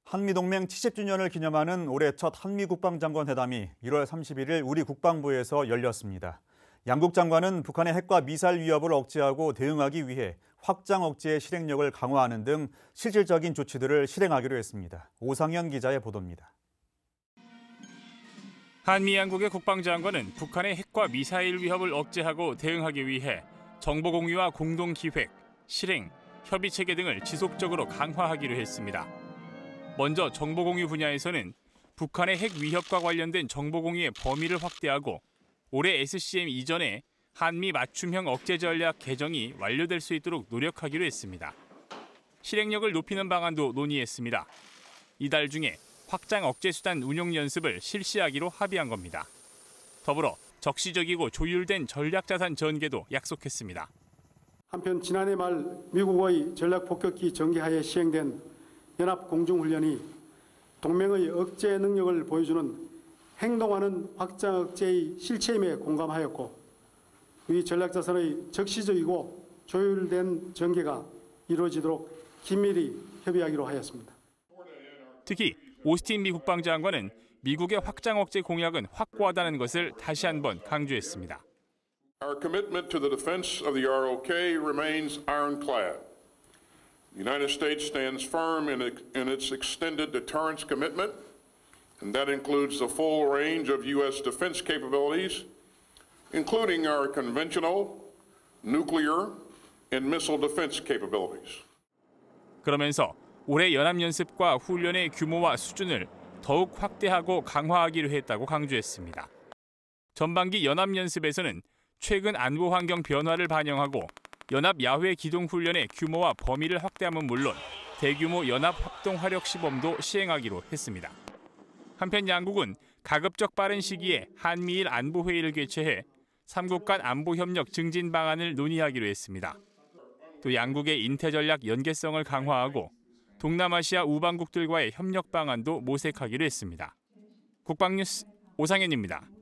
한미동맹 70주년을 기념하는 올해 첫 한미국방장관 회담이 1월 31일 우리 국방부에서 열렸습니다. 양국 장관은 북한의 핵과 미사일 위협을 억제하고 대응하기 위해 확장 억제의 실행력을 강화하는 등 실질적인 조치들을 실행하기로 했습니다. 오상현 기자의 보도입니다. 한미 양국의 국방장관은 북한의 핵과 미사일 위협을 억제하고 대응하기 위해 정보 공유와 공동 기획, 실행, 협의 체계 등을 지속적으로 강화하기로 했습니다. 먼저 정보 공유 분야에서는 북한의 핵 위협과 관련된 정보 공유의 범위를 확대하고 올해 SCM 이전에 한미 맞춤형 억제 전략 개정이 완료될 수 있도록 노력하기로 했습니다. 실행력을 높이는 방안도 논의했습니다. 이달 중에 확장 억제 수단 운용 연습을 실시하기로 합의한 겁니다. 더불어 적시적이고 조율된 전략 자산 전개도 약속했습니다. 한편 지난해 말 미국의 전략 폭격기 전개하에 시행된 연합 공중훈련이 동맹의 억제 능력을 보여주는 행동하는 확장 억제의 실체임에 공감하였고 이 전략 자산의 적시적이고 조율된 전개가 이루어지도록 긴밀히 협의하기로 하였습니다. 특히 오스틴 미 국방장관은 미국의 확장 억제 공약은 확고하다는 것을 다시 한번 강조했습니다. Our commitment to the defense of the ROK remains ironclad. The United States stands firm in its extended deterrence commitment, and that includes the full range of U.S. defense capabilities, including our conventional, nuclear, and missile defense capabilities. 그러면서 올해 연합연습과 훈련의 규모와 수준을 더욱 확대하고 강화하기로 했다고 강조했습니다. 전반기 연합연습에서는 최근 안보 환경 변화를 반영하고 연합 야외 기동 훈련의 규모와 범위를 확대함은 물론 대규모 연합 합동 화력 시범도 시행하기로 했습니다. 한편 양국은 가급적 빠른 시기에 한미일 안보 회의를 개최해 3국 간 안보 협력 증진 방안을 논의하기로 했습니다. 또 양국의 인태 전략 연계성을 강화하고 동남아시아 우방국들과의 협력 방안도 모색하기로 했습니다. 국방뉴스 오상현입니다.